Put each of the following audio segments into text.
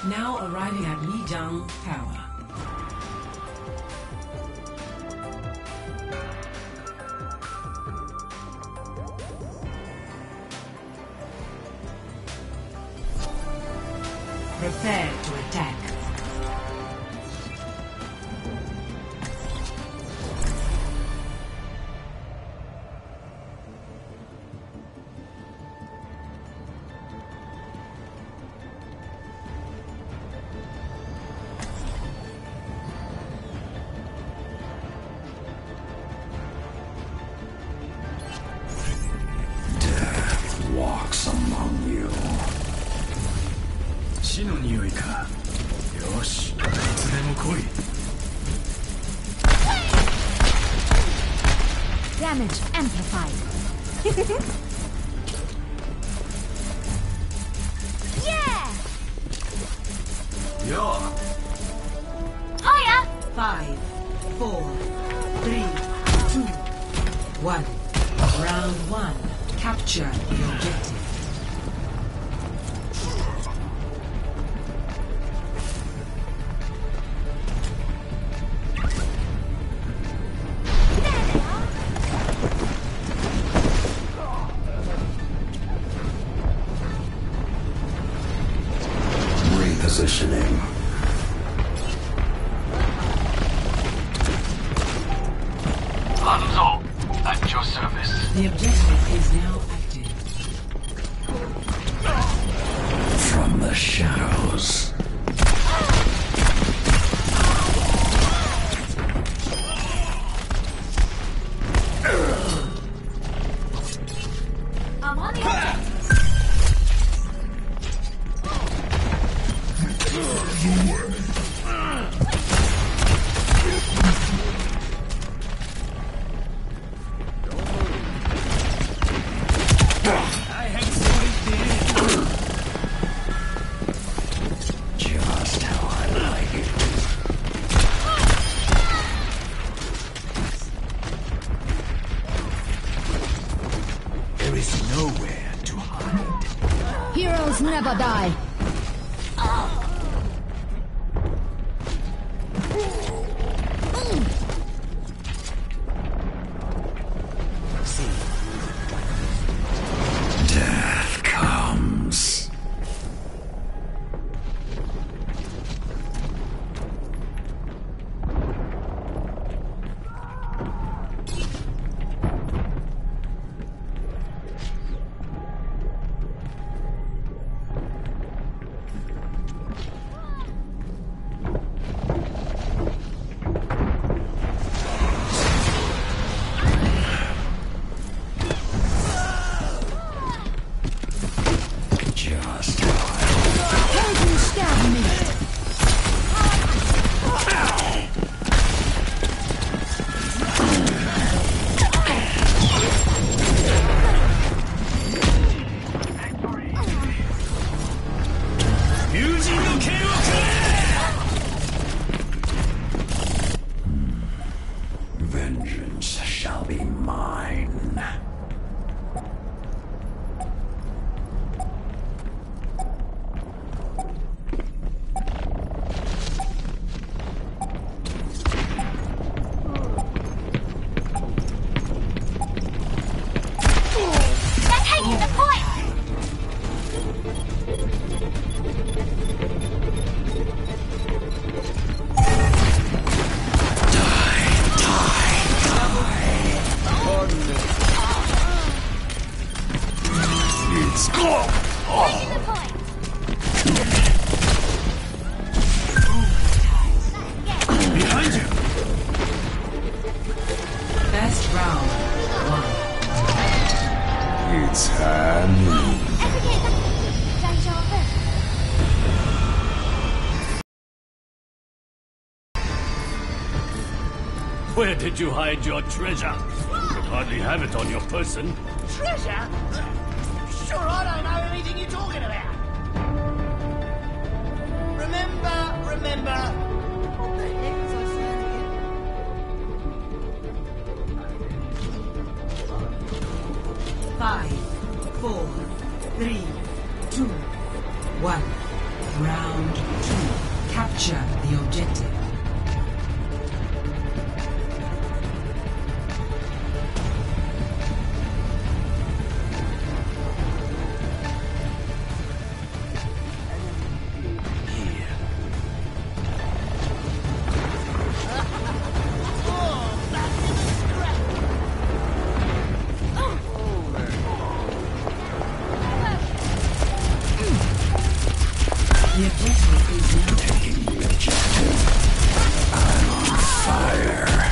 Now arriving at Lijiang Tower. Prepare to attack. Walks among you. 死の匂いか。よし、いつでも来い。 Damage amplified. Yeah! Yo! Hiya! 5, 4, 3, 2, 1. Round 1. Capture the objective. Repositioning. Hanzo, at your service. The objective is now active. From the shadows. I'm on it! Just how I like it. There is nowhere to hide. Heroes never die. Death comes. Just how Helden sterben nicht. vengeance shall be mine. They're taking the point! It's Taking the point! Behind you! Best round 1. It's hand. 大丈夫。 Where did you hide your treasure? You could hardly have it on your person. Treasure? Sure, I don't know anything you're talking about. Remember. What the heck was I saying again? 5, 4, 3, 2, 1. Round the objective. The objective is now Taking the objective. I'm on fire.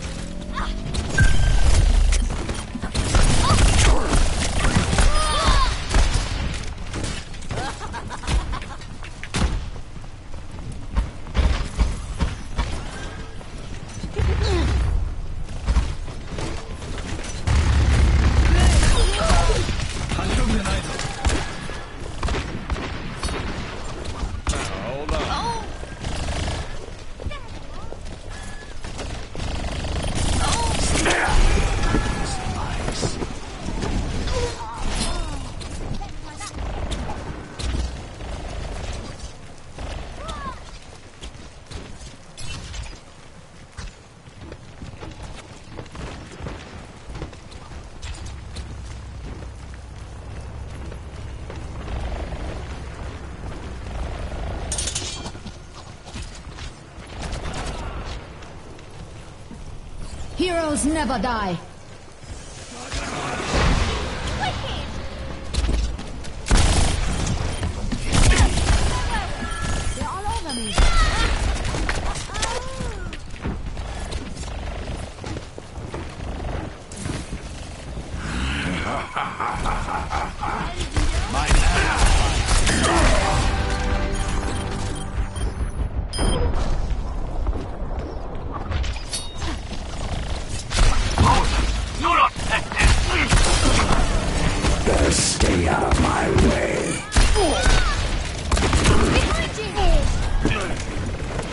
Heroes never die. They're all over me. Better stay out of my way. Behind you!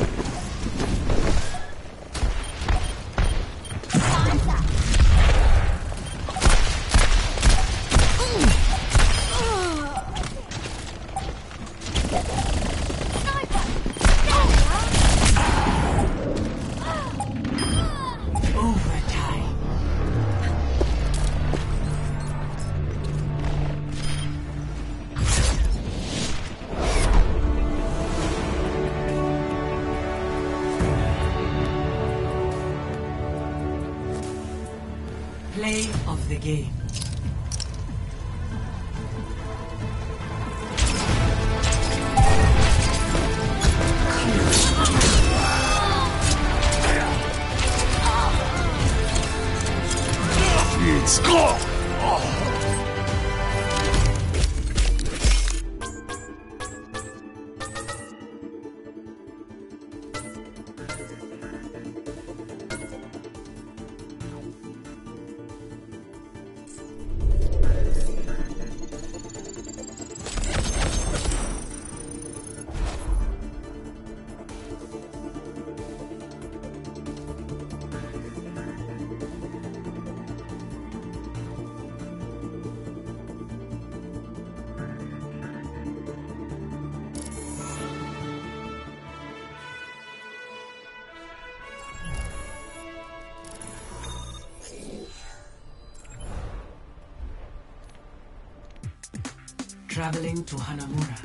overtime. Play of the game. It's go! Traveling to Hanamura.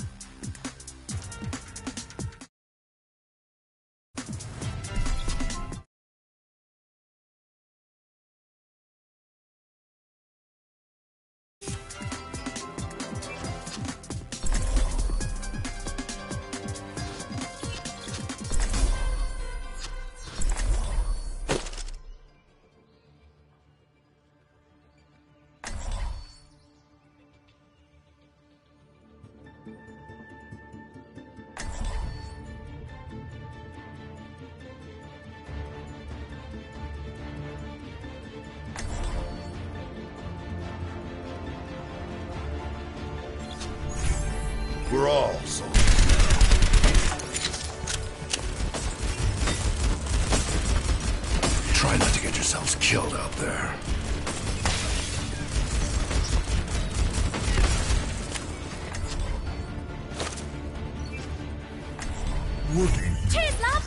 We're all so. Try not to get yourselves killed out there. Working. Cheers, love!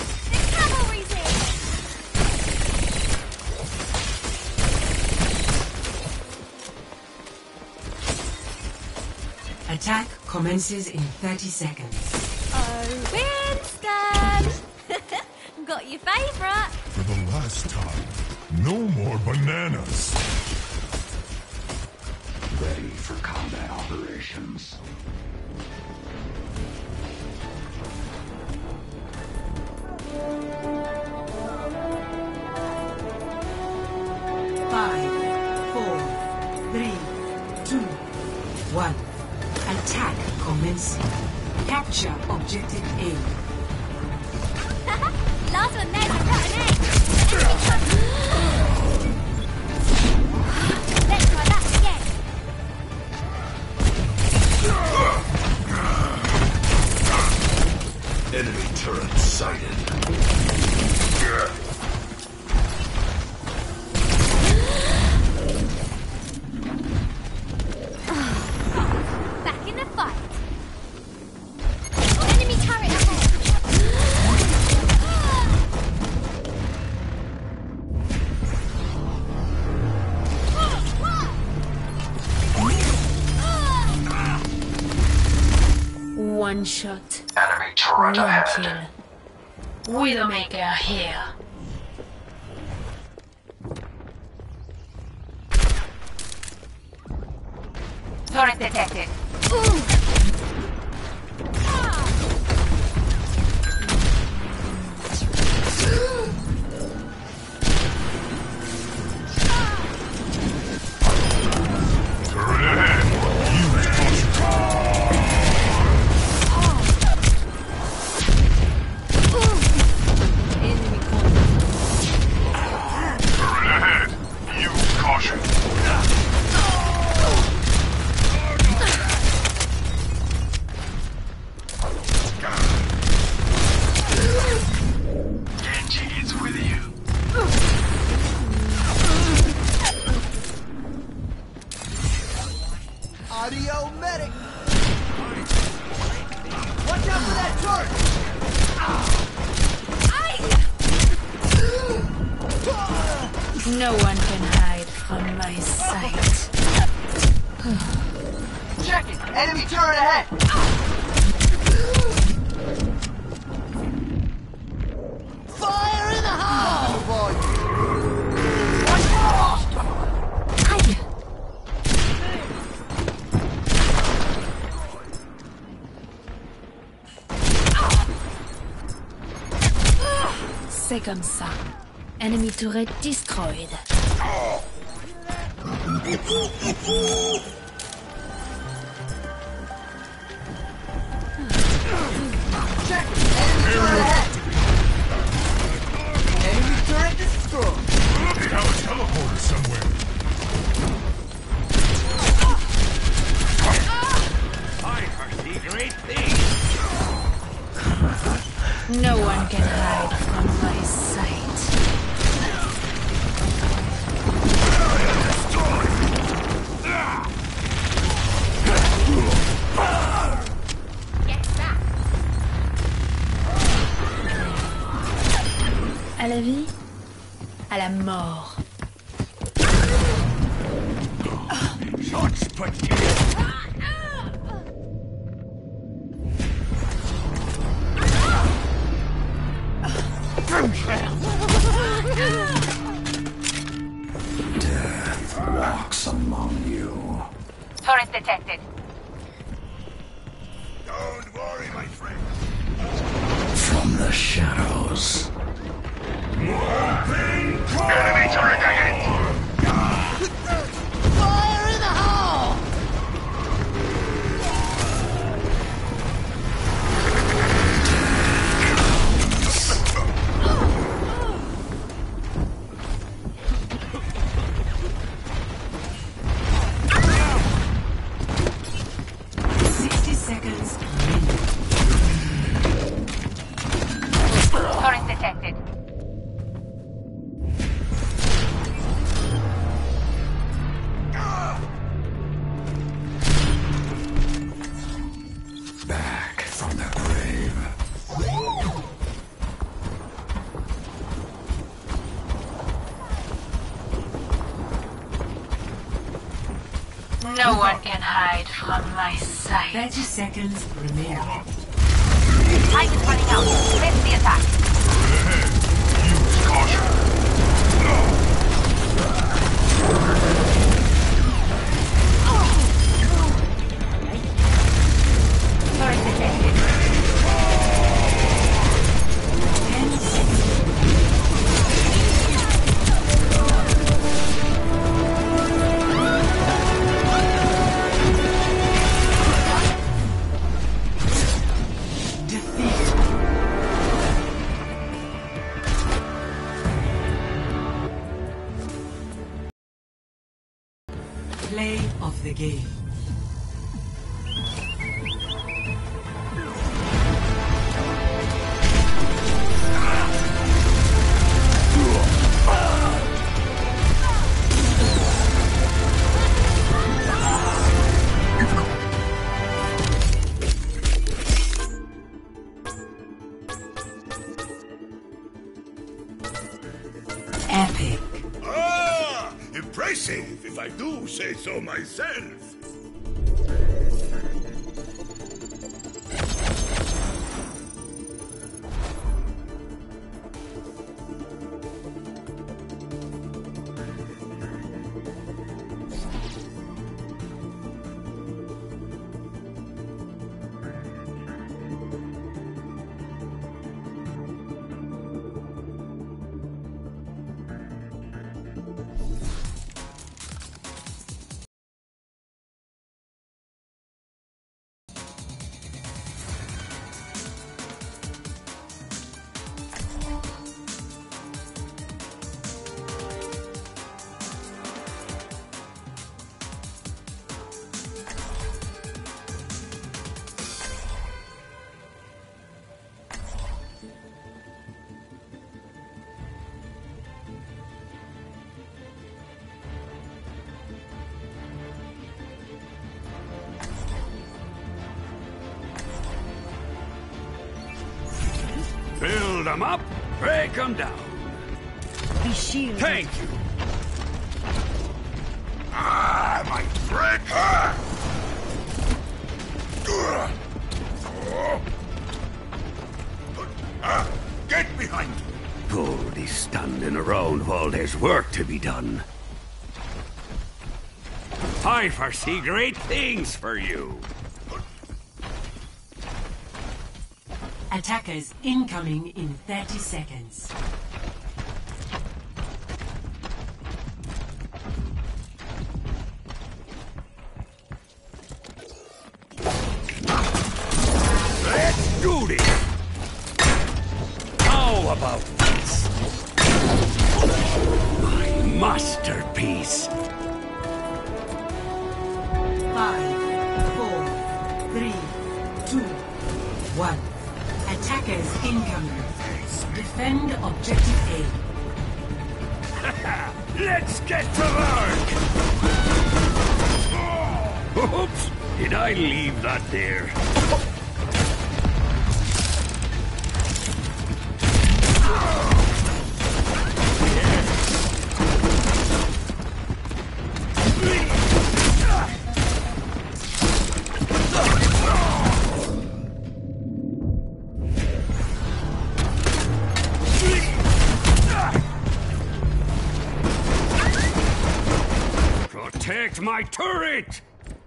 Attack commences in 30 seconds. Oh, Winston! Got your favourite. For the last time, no more bananas. Ready for combat operations. Five, 4, 3, 2, 1. Attack commencing. Capture objective A. Last one there's a rotten egg. Let's try that again. Enemy turret sighted. Back in the fight. Enemy turret ahead. One shot, Enemy turret one ahead. kill. Widowmaker here. Turret detected. Turret ahead. Use caution. Enemy contact. Turret ahead. Use caution. Genji is with you. Audio medic! Watch out for that turret! No one can hide from my sight. Check it! Enemy turret ahead! Fire in the hole! C'est comme ça. Enemy turret destroyed. Check it! Enemy turret ahead! Enemy turret destroyed! They have a teleporter somewhere. I foresee great things. No one can hide from my sight. Get back. À la vie, à la mort. Shots put you. Death walks among you. Turret detected. Don't worry, my friend. From the shadows. Enemy turret ahead. Fire in the hole! Turret detected. No one can hide from my sight. 30 seconds remaining. Time is running out. Commence the attack. Use caution. Turret detected. 10 seconds. Defeat. Play of the game. Epic. Ah! Impressive, if I do say so myself. Build them up, break them down. Be shielded. Thank you. Ah, my friend! Ah! Get behind me! Gold is standing around while there's work to be done. I foresee great things for you. Attackers incoming in 30 seconds. Let's do this! How about this? My masterpiece! 5, 4, 3, 2, 1. Attackers incoming. Defend objective A. Let's get to work! Oops! Did I leave that there? Protect my turret!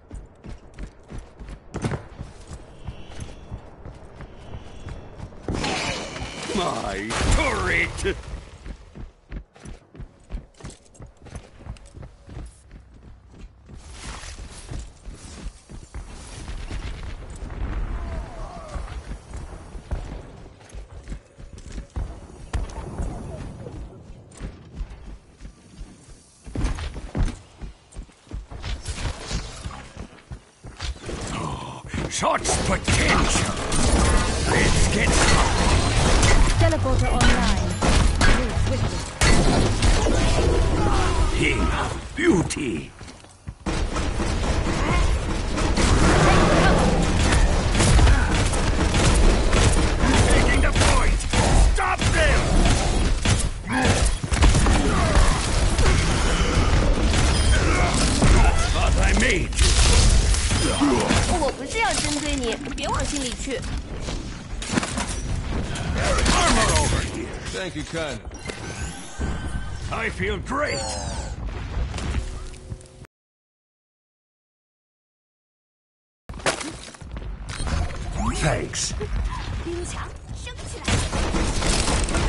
My turret! Such potential! Let's get started! Teleporter online. Move swiftly. King of beauty! Taking the point! Stop them! But I made 你，别往心里去。 Armor over here. Thank you, kindly. I feel great. Thanks. 兵强升起来！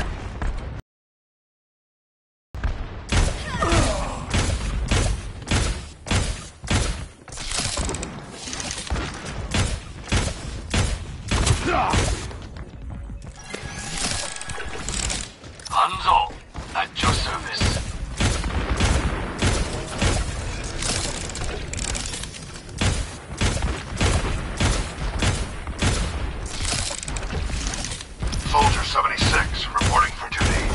Hanzo, at your service. Soldier 76, reporting for duty.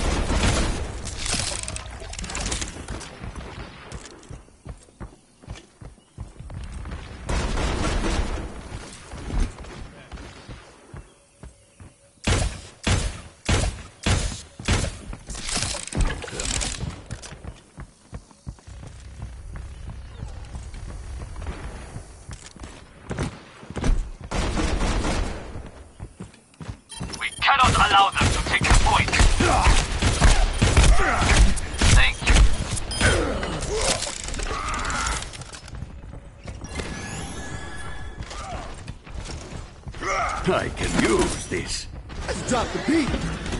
Cannot allow them to take the point. Thank you. I can use this. Let's drop the beat.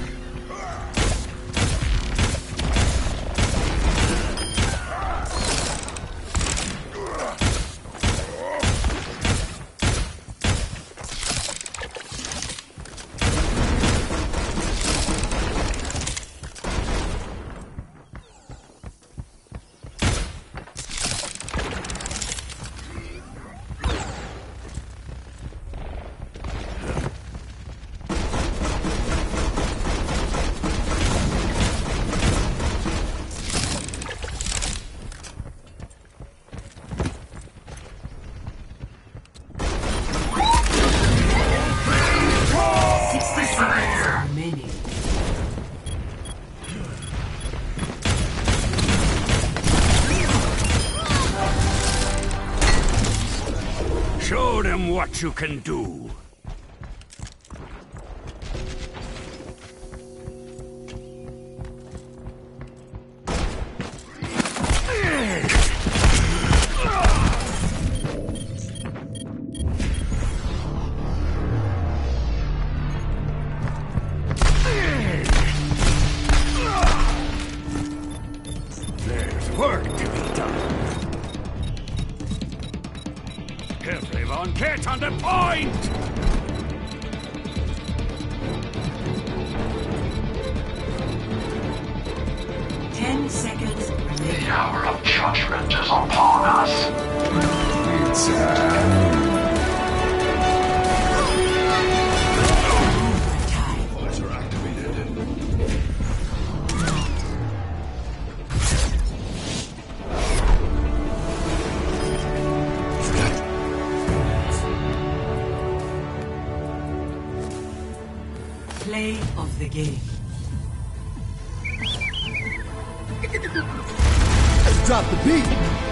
Show them what you can do. There's work to be done. Everyone get on the point! Ten seconds remaining. The hour of judgment is upon us. It's Visor activated. Play of the game. Let's drop the beat.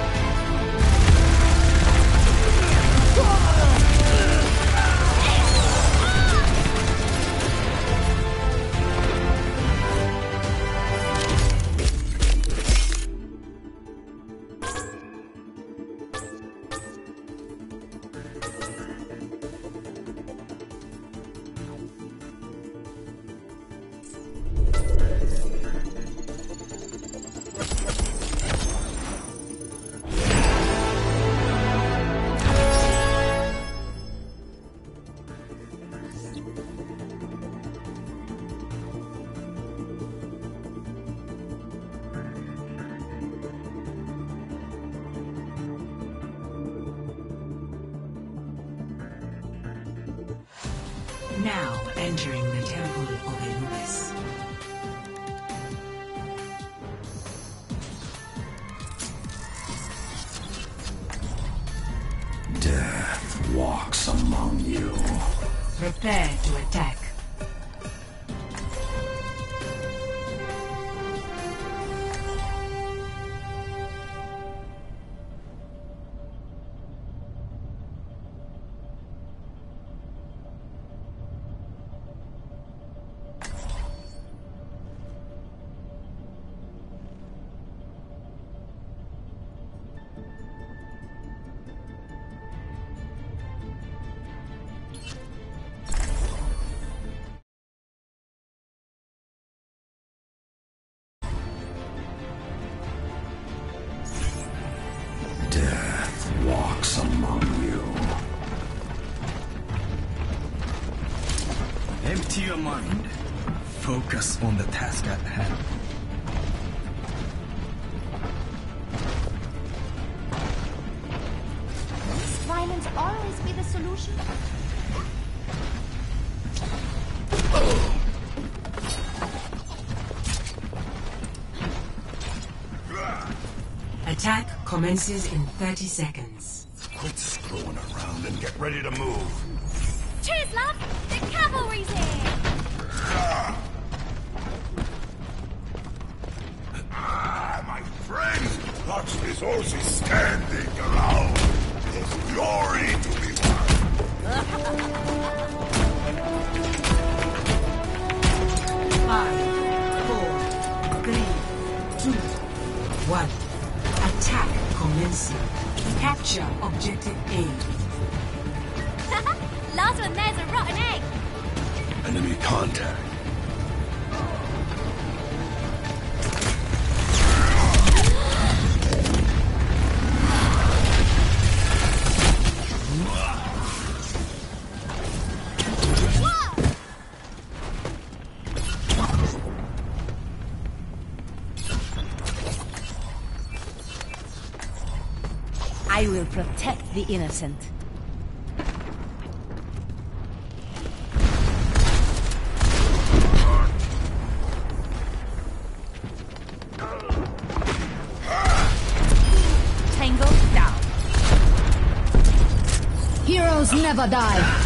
Now entering the Temple of Anubis. Death walks among you. Prepare to attack. mind. Focus on the task at hand. Must violence always be the solution? Attack commences in 30 seconds. Quit screwing around and get ready to move. Cheers, love! The cavalry's here! My friends, watch these horses standing around. There's glory to be won. 5, 4, 3, 2, 1. Attack commencing. Capture objective A. Last one there's a rotten egg! Enemy contact. I will protect the innocent. Tango down. Heroes never die.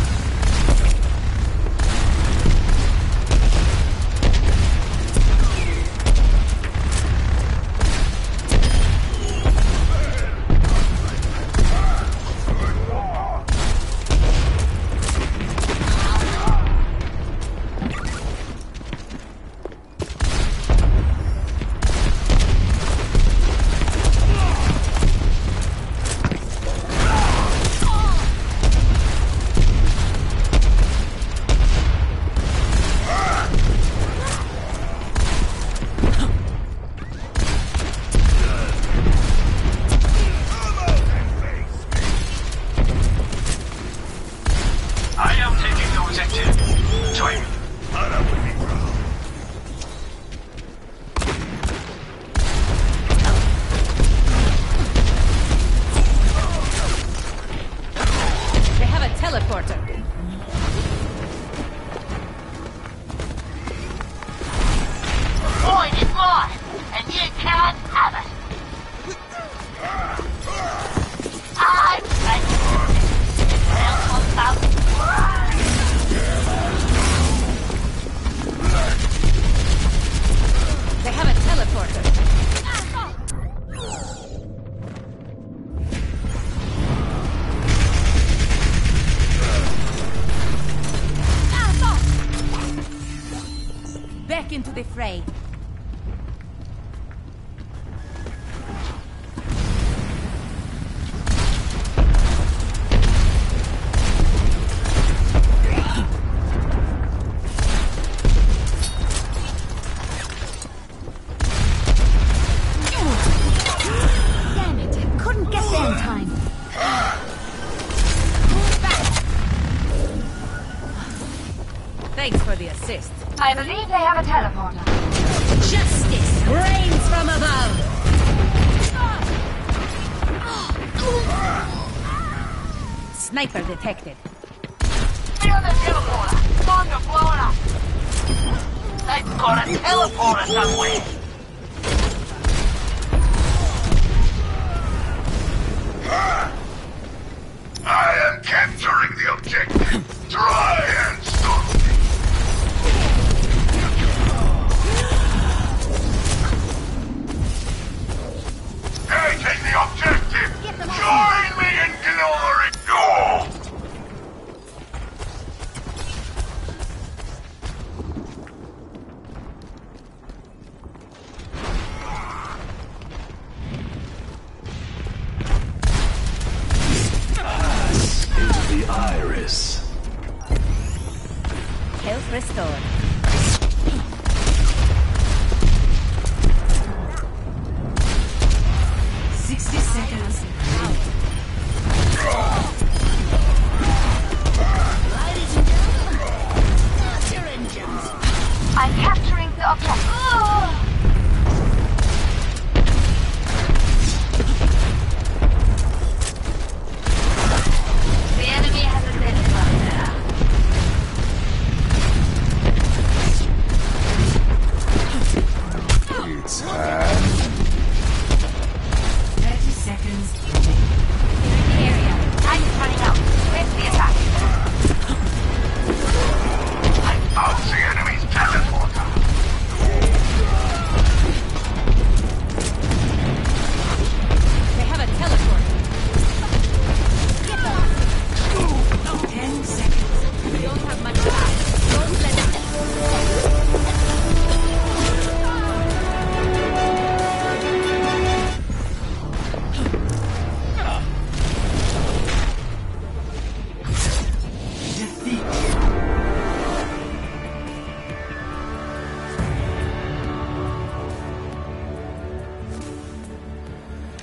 Into the fray. Damn it, couldn't get there in time. Move back. Thanks for the assist. I believe they have a teleporter. Justice reigns from above! Sniper detected. Feel the teleporter. Time to blow it up. They've got a teleporter somewhere. I am capturing the objective. Try and stop me. Taking the objective! Join me in glory! No! Into the iris. Health restored. 60 seconds. Ladies and gentlemen, you're in charge.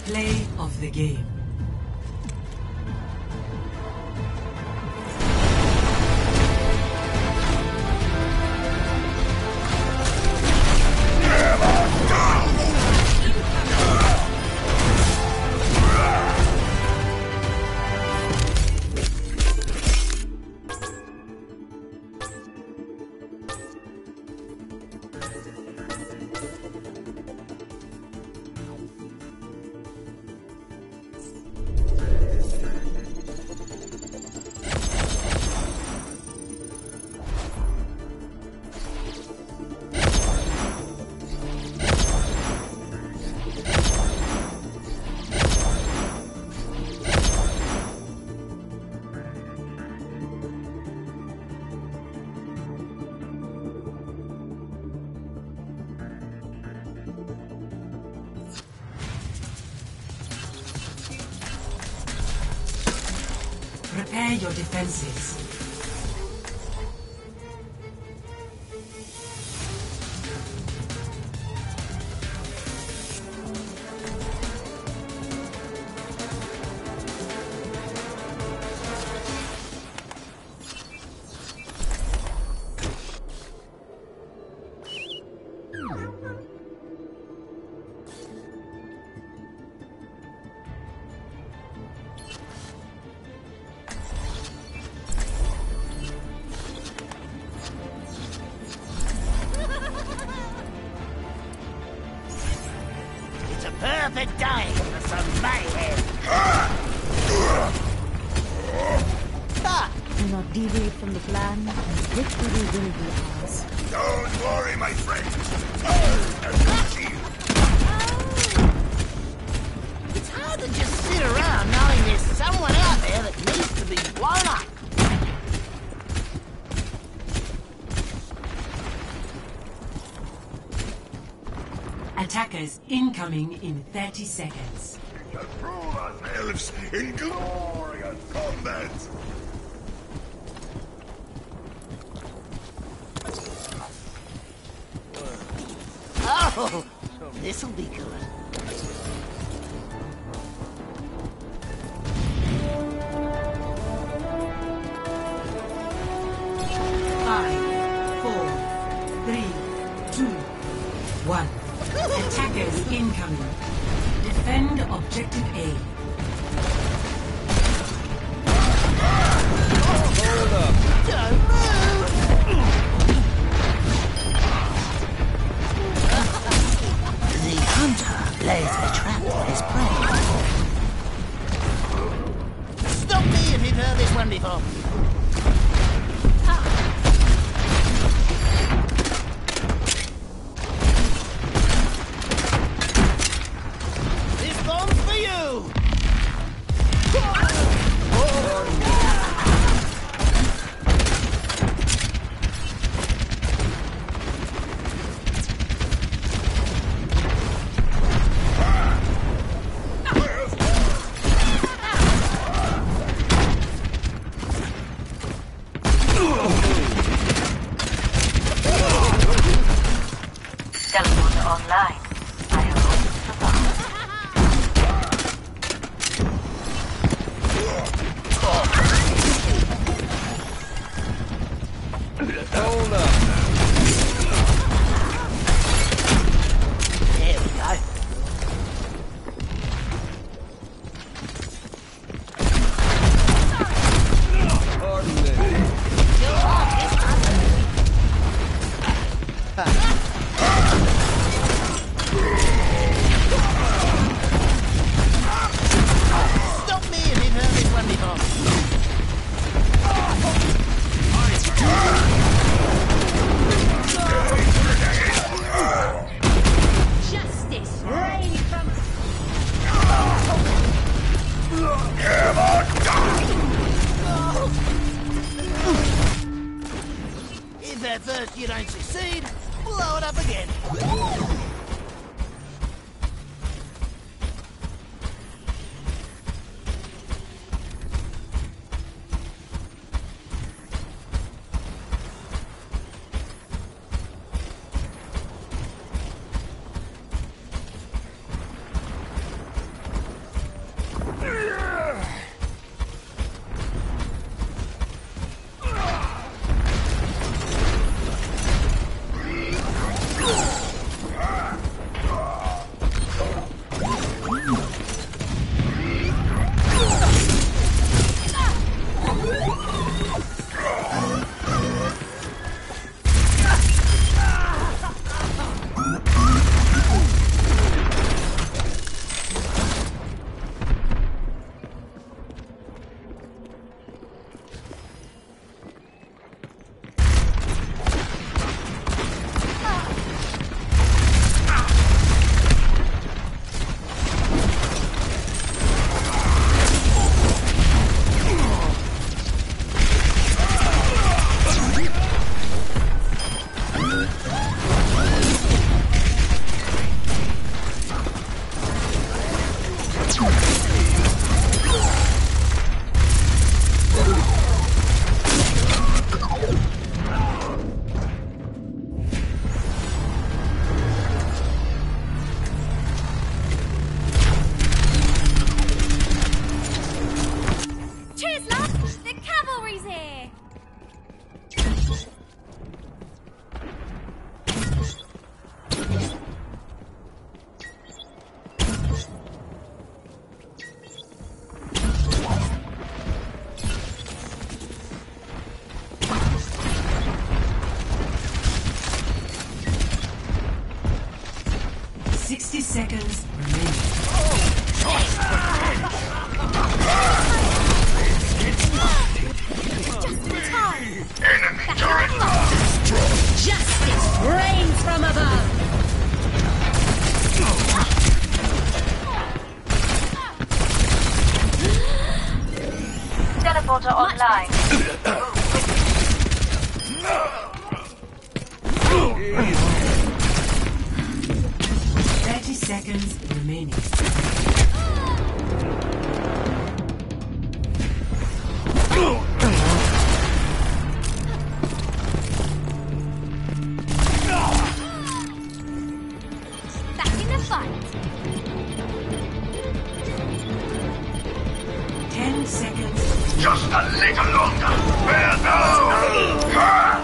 Play of the game. Prepare your defenses. Perfect day for some mayhem. Do not deviate from the plan, and victory will be ours. Don't worry, my friend. It's hard to just sit around knowing there's someone out there that needs to be blown up. Attackers incoming in 30 seconds. To prove ourselves in glorious combat. Oh, this'll be good. Attackers incoming. Defend objective A. Hold up. Don't move! The hunter lays a trap for his prey. Stop me if you've heard this one before. Online. I hope Hold up. There we go. Pardon me. Stop me if you've heard this one before. Justice reign from If at first you don't succeed, blow it up again. seconds remaining. Just in time. Enemy turret destroyed. Justice reigns from above. Teleporter online. 30 seconds remaining. Back in the fight. 10 seconds. Just a little longer. Where now?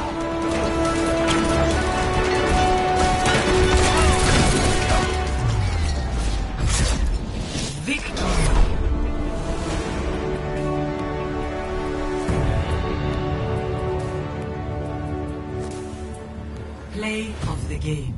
Victory. Play of the game.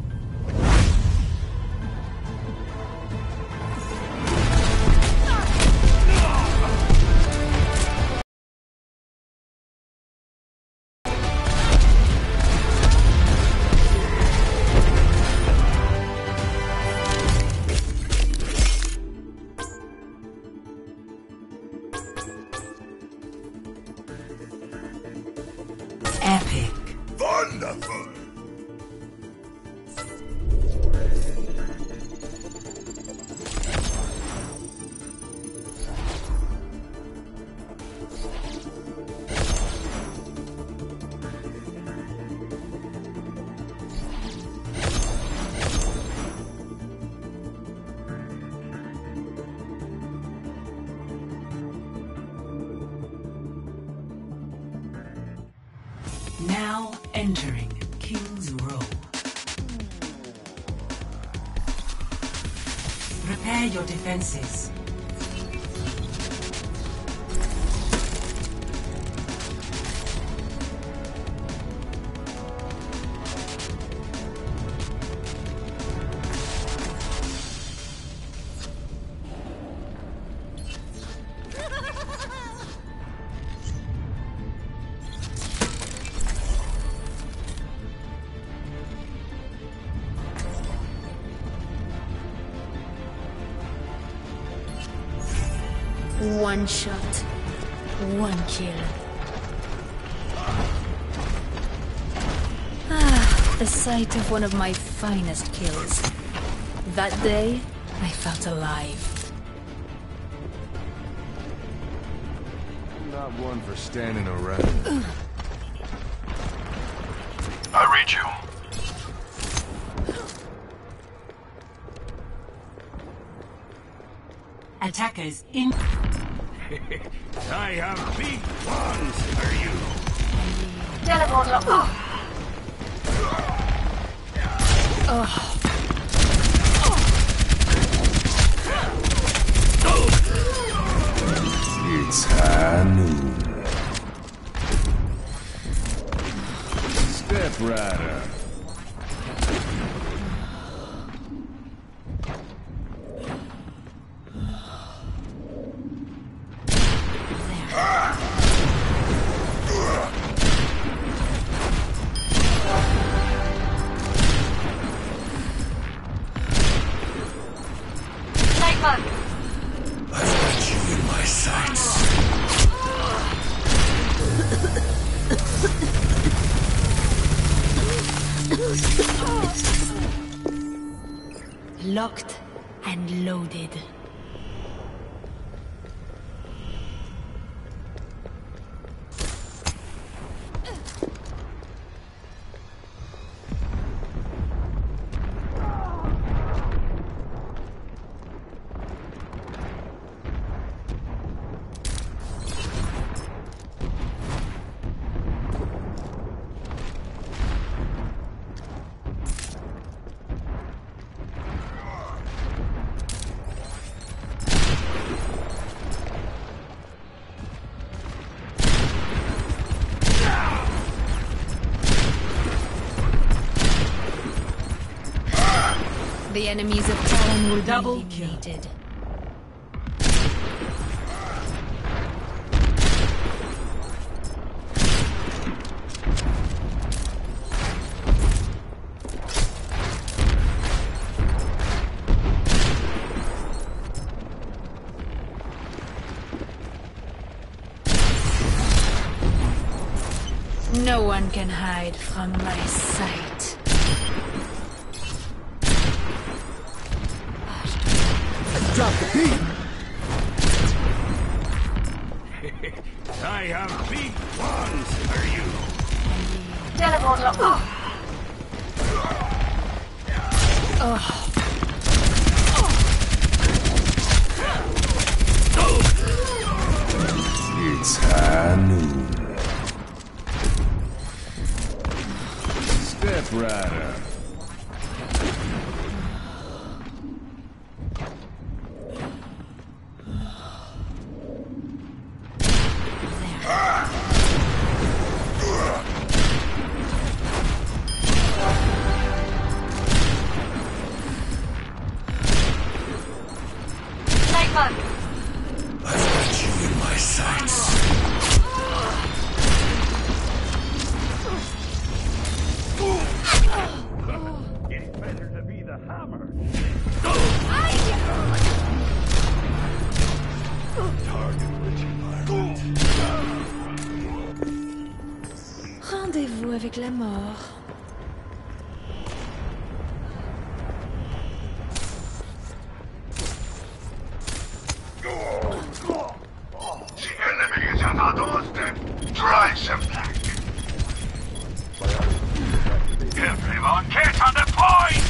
Epic. Wonderful. Now entering King's Row. Prepare your defenses. One shot, one kill. Ah, the sight of one of my finest kills. That day, I felt alive. Not one for standing around. I read you. Attackers in. I have big plans for you. Teleporter off. It's high noon. Step right up. I've got you in my sights. Locked and loaded. The enemies of Talon will Double be kill. eliminated. No one can hide from my sight. Drop the beat! I have big plans for you. Teleporter. It's high noon. Step right up. Sniper. I've got you in my sights. It's better to be the hammer. Rendez-vous avec la mort. The enemy is on our doorstep. Drive them back. Everyone get on the point!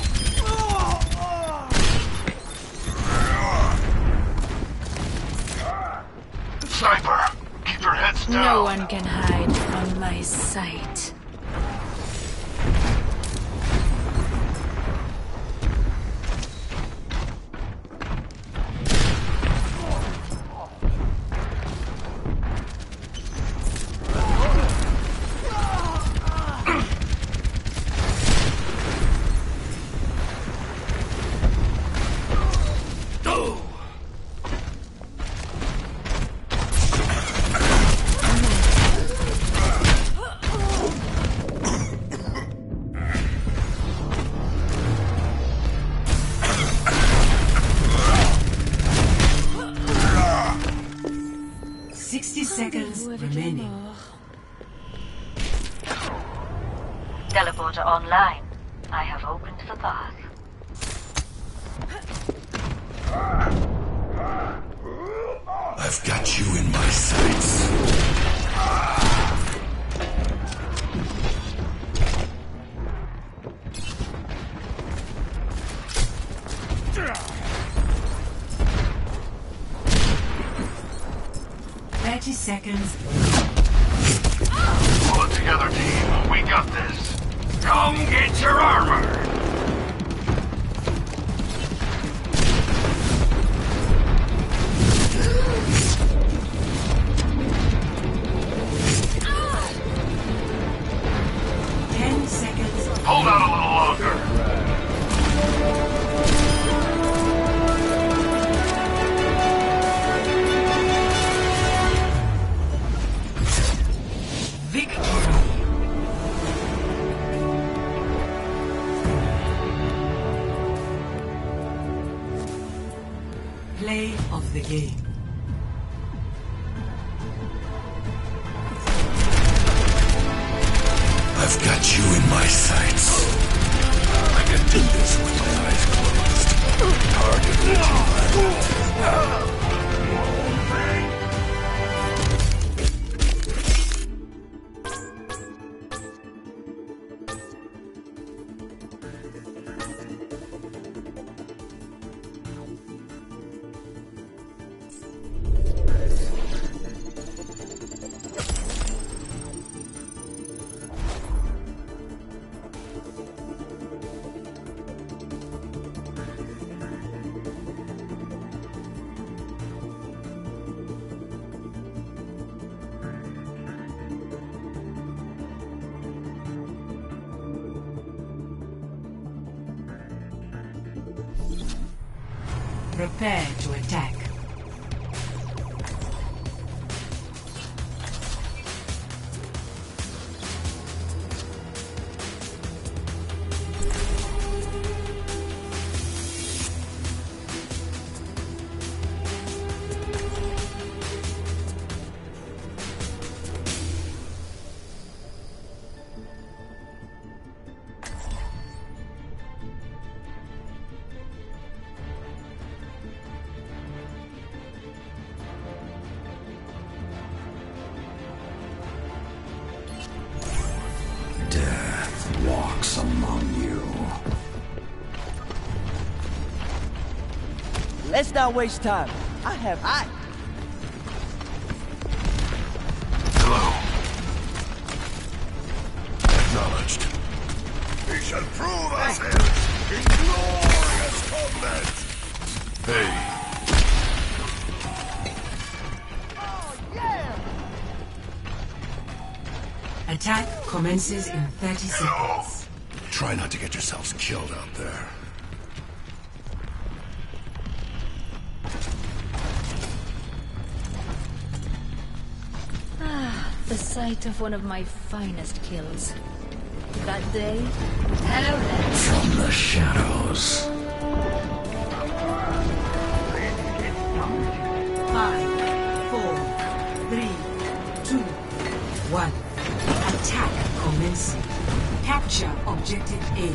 Sniper, keep your heads down. No one can hide from my sight. Seconds remaining. Teleporter online. I have opened the path. I've got you in my sights. 30 seconds. Pull it together, team. We got this. Come get your armor. Hold out a little longer. Play of the game. I've got you in my sights. I can do this with my eyes closed. Target reaching. Prepare to attack. Walks among you. Let's not waste time. I have eyes. Hello. Acknowledged. We shall prove ourselves in glorious combat. Hey. Oh, yeah! Attack commences in 30 seconds. Try not to get yourselves killed out there. The sight of one of my finest kills. That day, hello there. From the shadows. 5, 4, 3, 2, 1. Attack commencing. Capture objective A.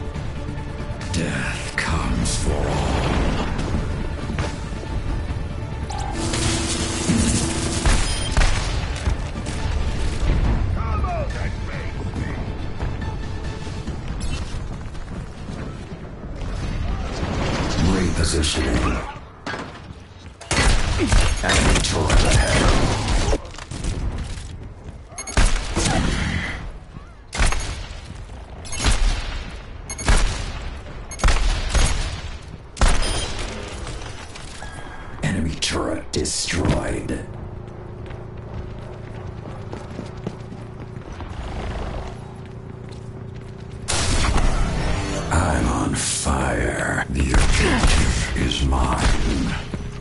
Death comes for all. Repositioning. Enemy turret ahead. Enemy turret destroyed. I'm on fire. The objective is mine.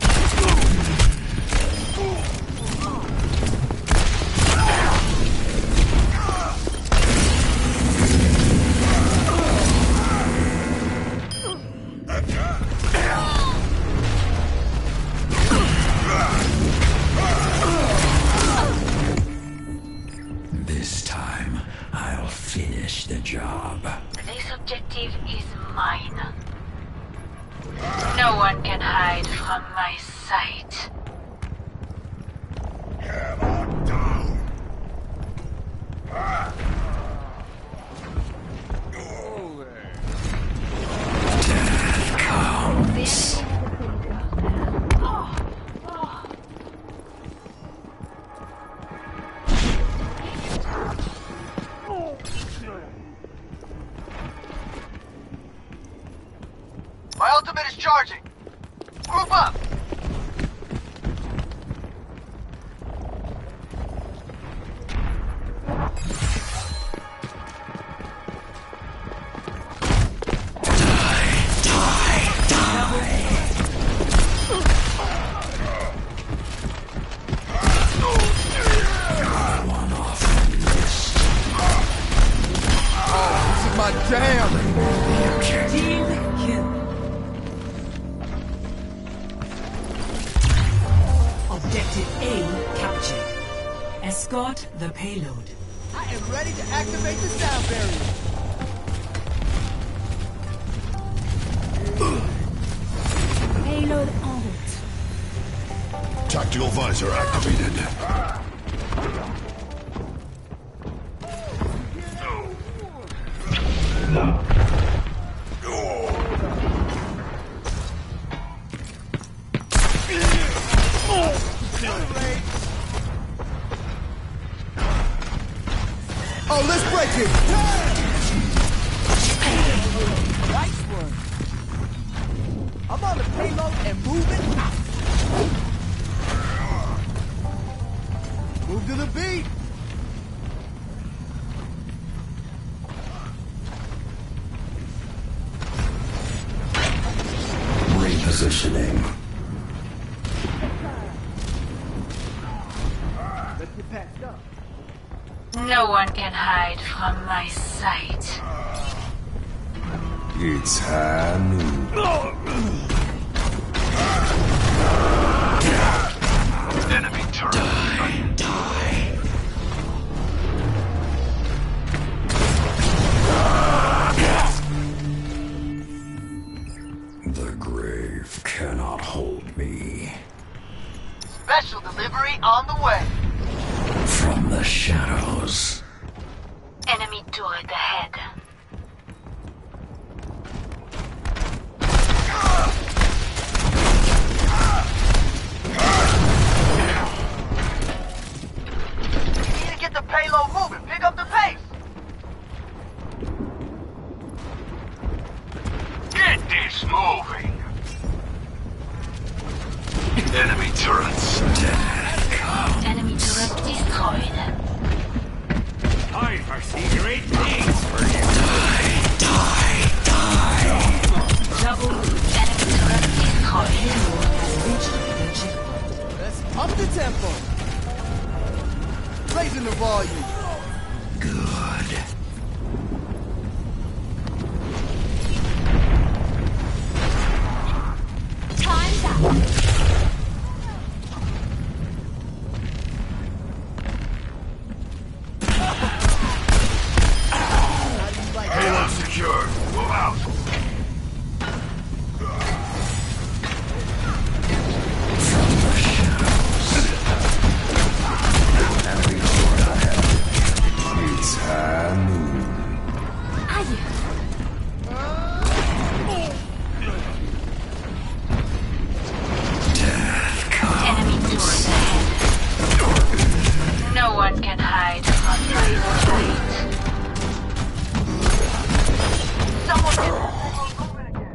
This time, I'll finish the job. This objective is mine. No one can hide from my sight. Hammer down. Death comes. My ultimate is charging. Group up. One off the list. This is my jam. The objective. Team kill. Objective A captured. Escort the payload. I am ready to activate the sound barrier. Payload en route. Tactical visor activated. Oh, let's break it. Nice one. I'm on the payload and moving. Move to the beat. Repositioning. patched up. No one can hide from my sight. It's high noon. Enemy turret. Die. The grave cannot hold me. Special delivery on the way. From the shadows. Enemy turret ahead. You need to get the payload moving. Pick up the pace. Get this moving. Enemy turrets. Enemy turret destroyed. I foresee great things for you. Die. Double enemy turret destroyed. Has reached the checkpoint. Let's pump the tempo. Raising the volume. Good. Time's up. Payload secured. Move out. It's high noon. Enemy turret ahead. No one can hide from my sight. Someone get the payload moving again.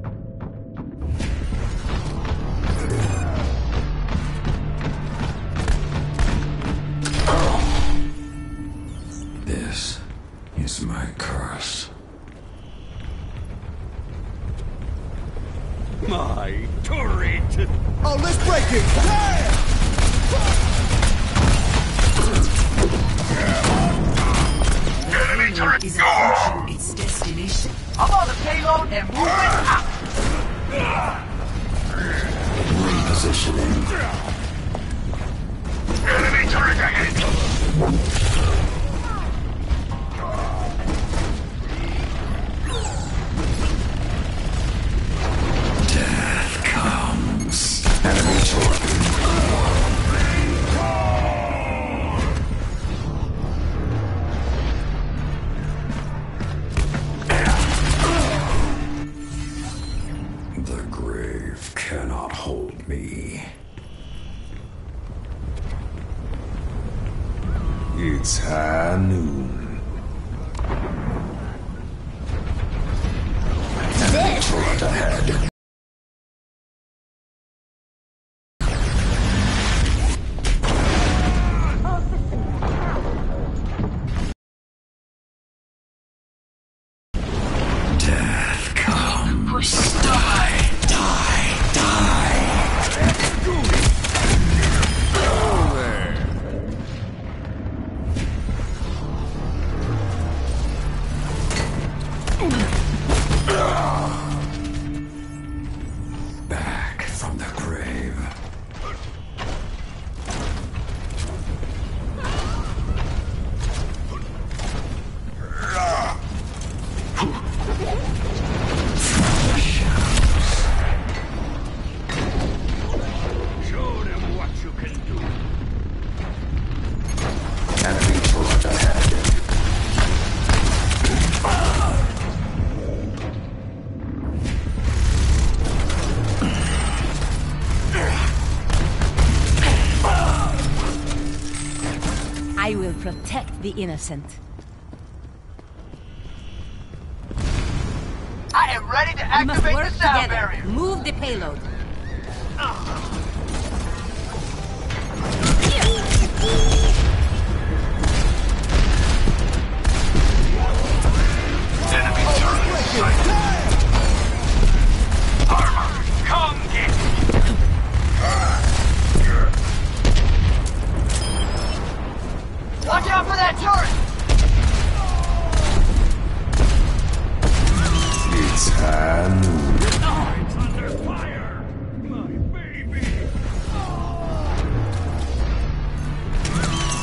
This is my curse. My turret! Oh, let's break it! Enemy turret. Is approaching its destination. I'm on the payload and moving out. Repositioning. Enemy turret ahead. Death comes. Enemy turret. The grave cannot hold me. It's high noon. Enemy turret ahead. Death comes. Push Die. Back from the grave. Show them what you can do. Enemy turret ahead. I will protect the innocent. I am ready to We must activate work the sound together. barrier. Move the payload. Enemy turret sighted. Armor, come get me.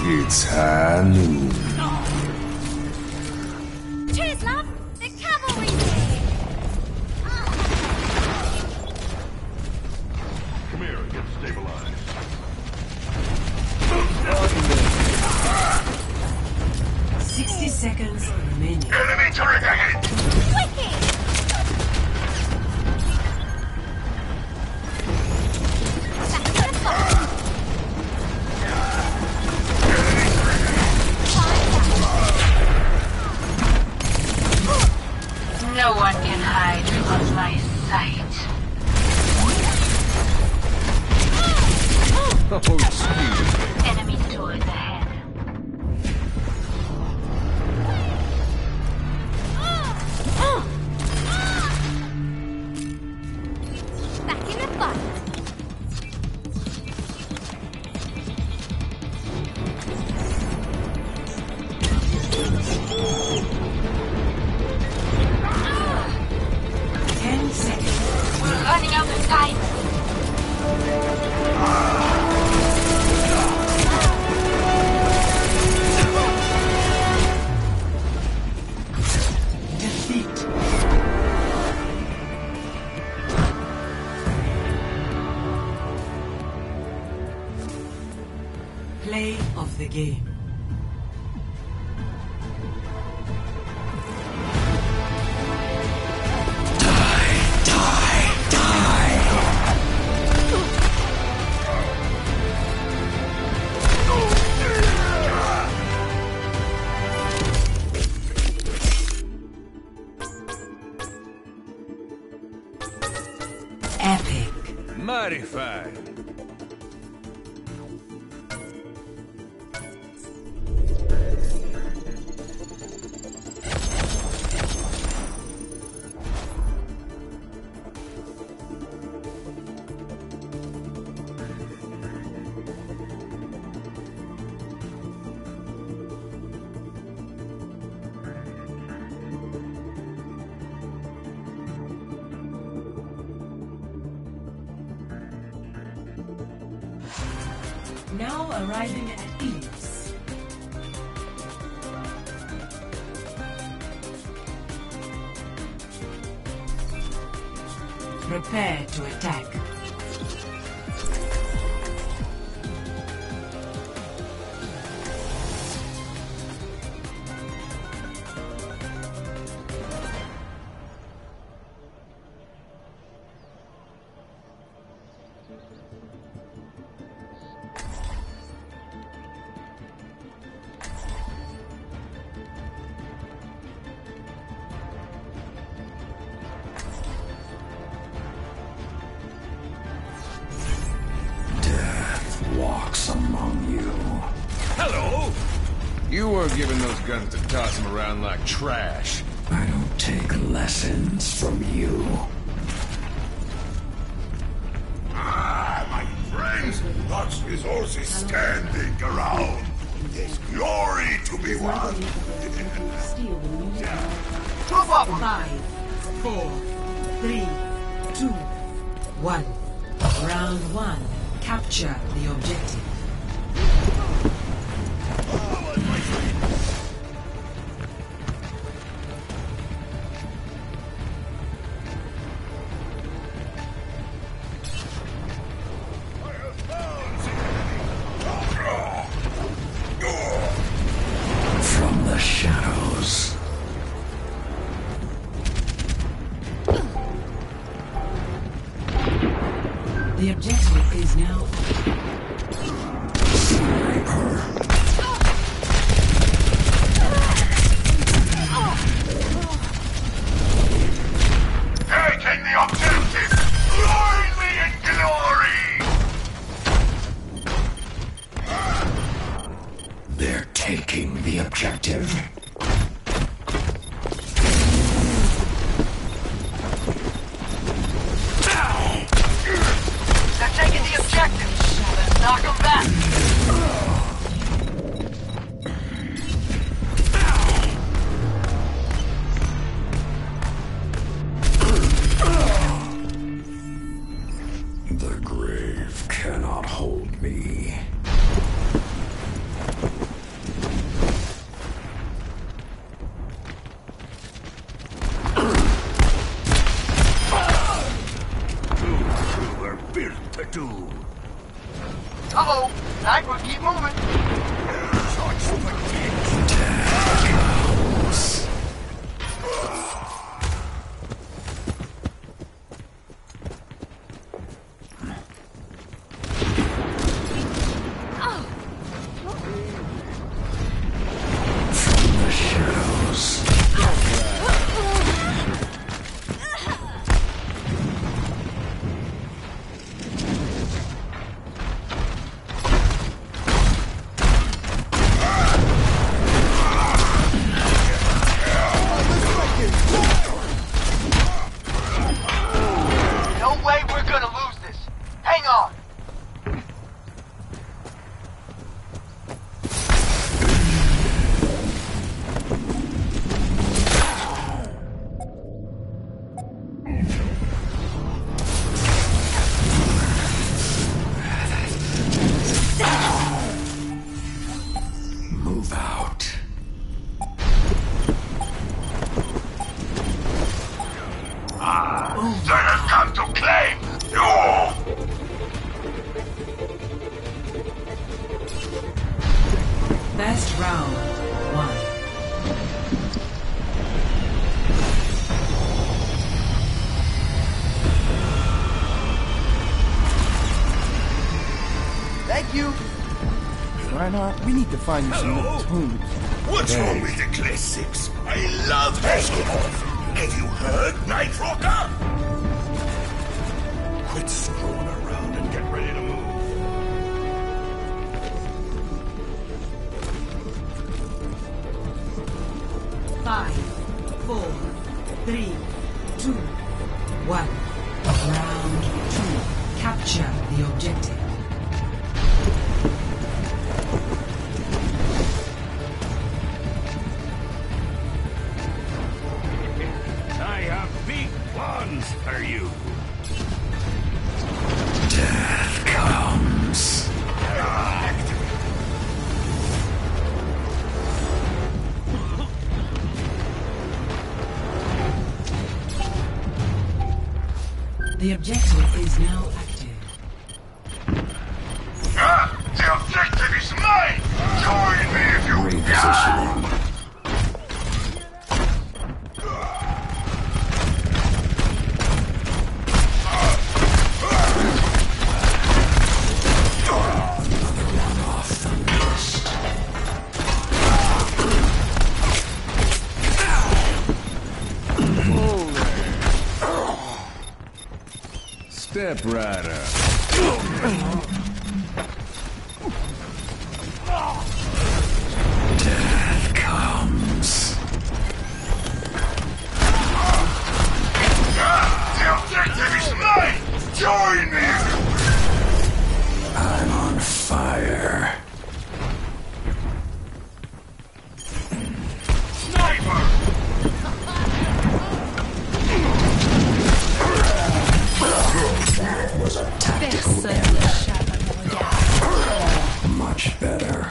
It's high noon. Cheers, love! The cavalry's here! Come here and get stabilized. 60 seconds remaining. Enemy turret ahead! Wicked! Back in the box! No one can hide from my sight. Oh, excuse me. Enemy towards ahead. Back in the fight! We're running out of time. Defeat. Play of the game. Epic. Mighty fine. Now arriving at Eos. Prepare to attack. Walks among you. Hello! You weren't giving those guns to toss them around like trash. I don't take lessons from you. My friends, lots of resources standing around. There's glory to be won. Move up! 5, 4, 3, 2, 1. Round 1. Capture the objective. From the shadows. The objective is now Taking the objective! Join me in glory! They're taking the objective. They're taking the objective. Let's knock them back. The grave cannot hold me. move. Uh-oh. Sniper, keep moving. Best round, 1. Thank you. Reinhardt, we need to find you some little tunes. What's wrong with the classics? I love Hasselhoff. Have you heard, Night Rocker? Quit screwing around and get ready to move. Five, 4, 3, 2, 1. Round 2. Capture the objective. I have big plans for you. Death comes. The objective is now active. The objective is mine! Join me if you... Repositioning. Step right up. Death comes. The objective is mine! Join me! I'm on fire. Sniper! That was a tactical error. Much better.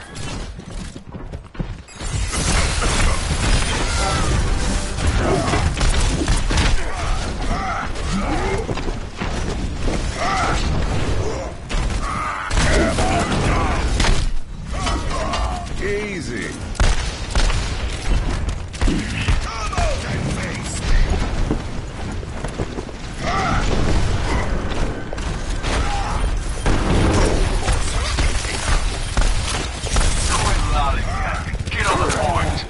Easy. Get on the point.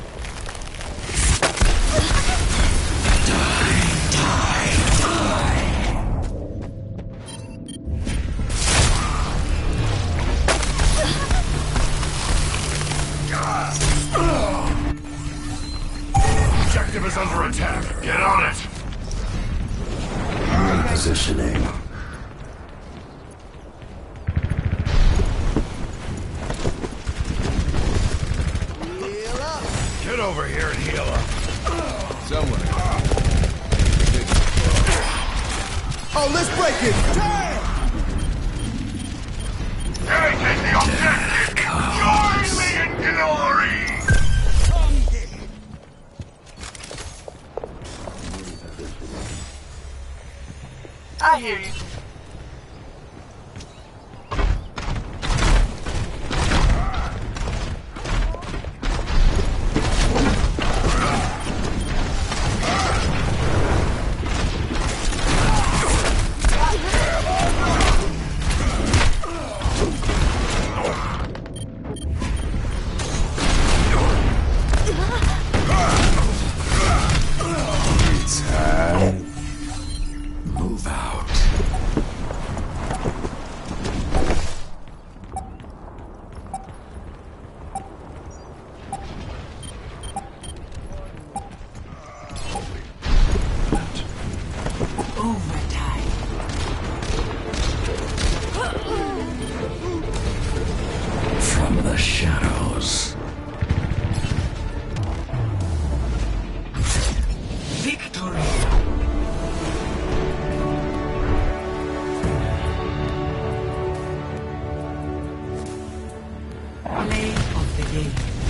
Objective is under attack. Get on it. Repositioning. Get over here and heal up. Someone. Oh, let's break it! Hey, take the objective! Join me in glory! I hear you. game.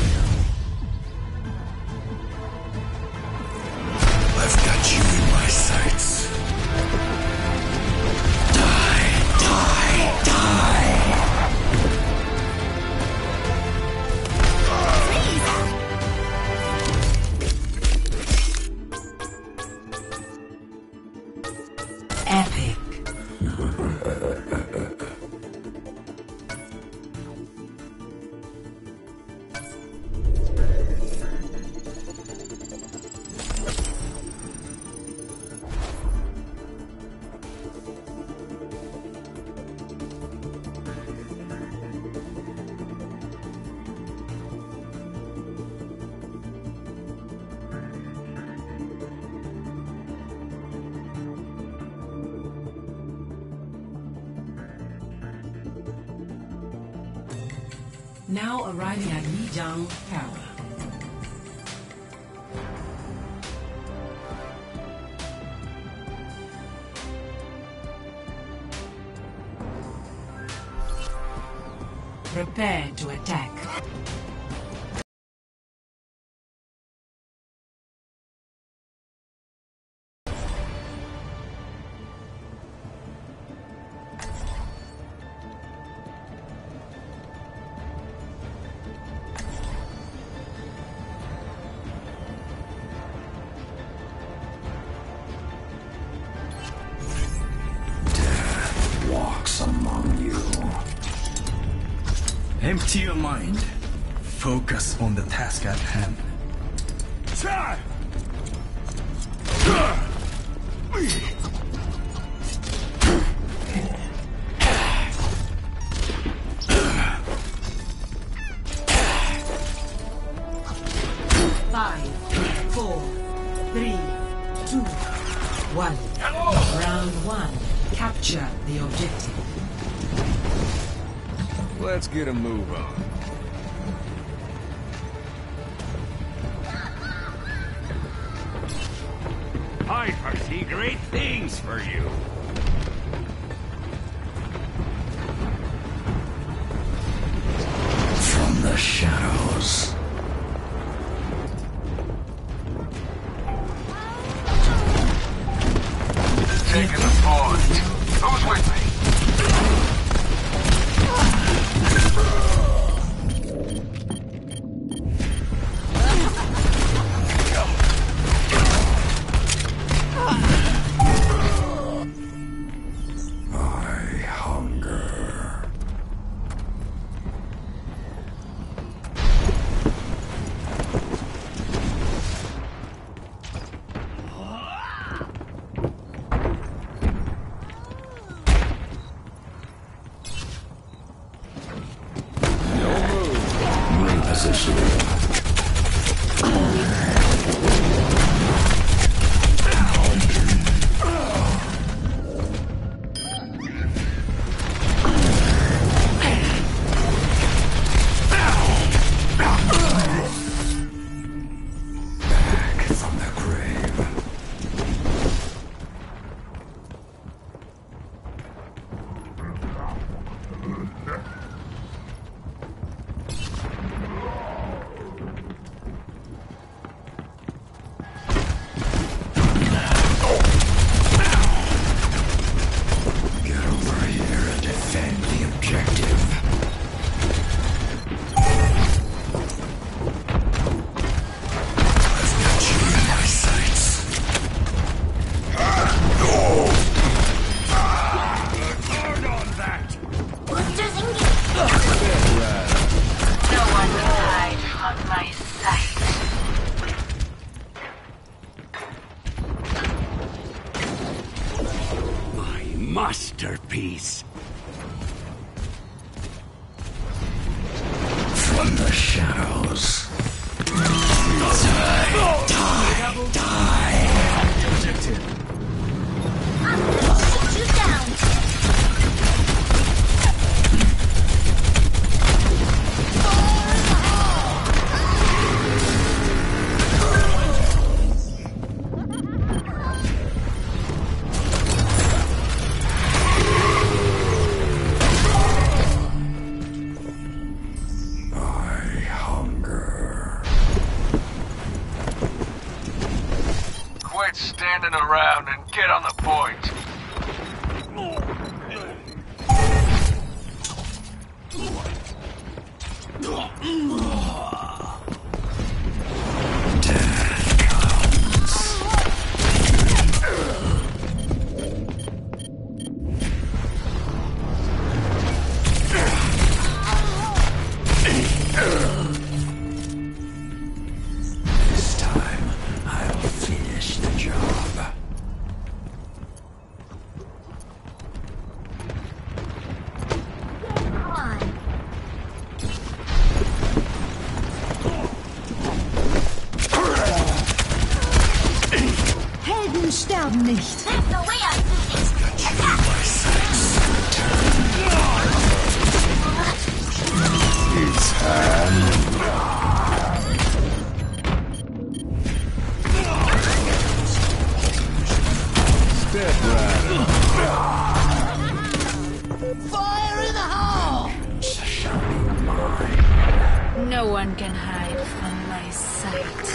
I've got you in my sights. Die, die, die! Epic. Now arriving at Lijiang Tower. Prepare to attack. Walks among you. Empty your mind. Focus on the task at hand. Try! 5, 4, 3, 2, 1. Round 1. Capture the objective. Let's get a move on. I foresee great things for you. From the shadows. Taking the pause. Who's with me? I hunger. Repositioning. Back from the grave. Get over here and defend the objective. I've got you in my sights. Hard on that! Boosters engaged. No one can hide from my sight. My masterpiece. From the shadows. Die, die, die. Objective. I'm gonna shoot you down. standing around and get on the point. This time, I'll finish the job. Helden sterben nicht. That's the way I do this. It's time. Step right. Fire in the hole! No one can hide from my sight.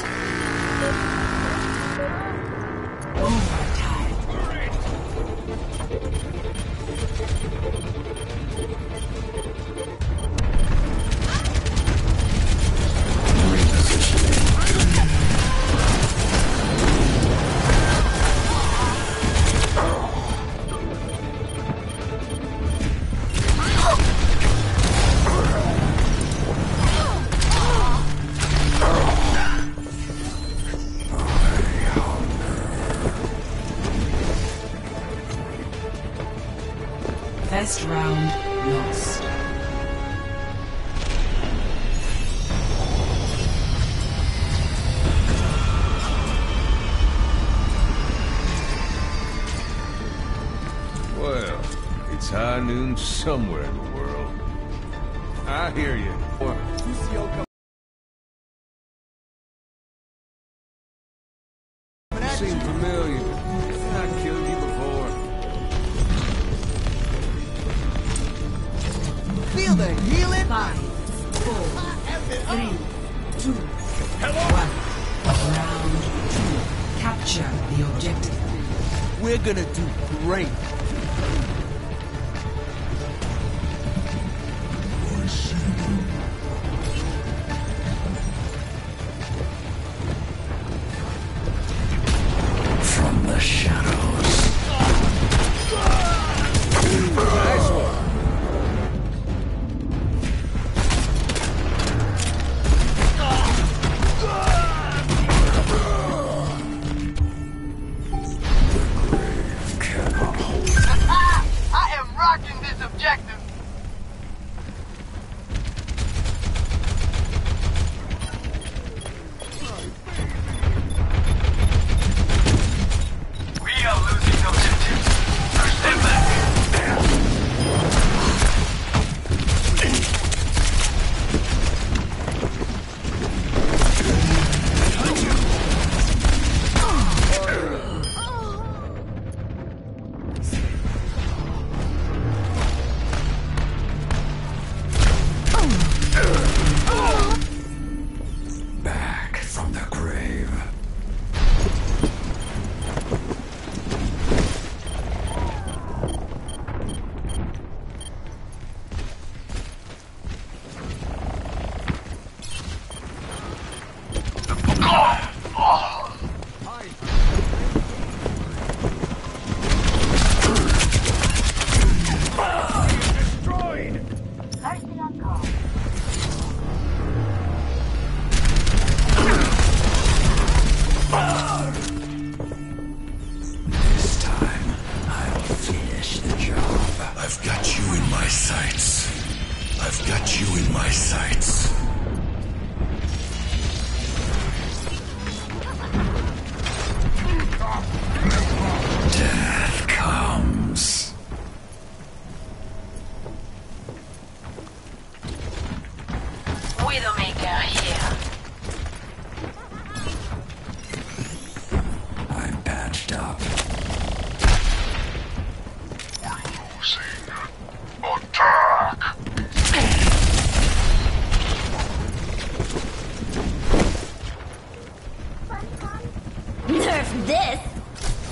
First round lost. Well, it's high noon somewhere in the world. I hear you. You seem familiar. Didn't I killed you before? Feel the healing? 5, 4, 3, 2, 1. Round 2. Capture the objective. We're gonna do great. From the shadows. Nice one. I am rocking this objective. We are losing objectives. Push them back. Back from the grave. This time, I'll finish the job. I've got you in my sights. I've got you in my sights. Death comes. Widowmaker here. I'm patched up. Attack! Nerf this!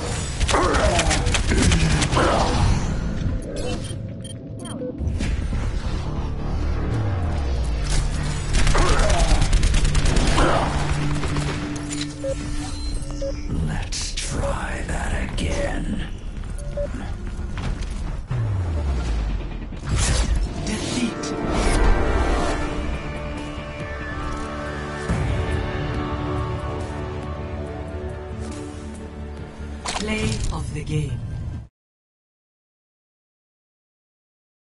Let's try that again. Defeat. Play of the game.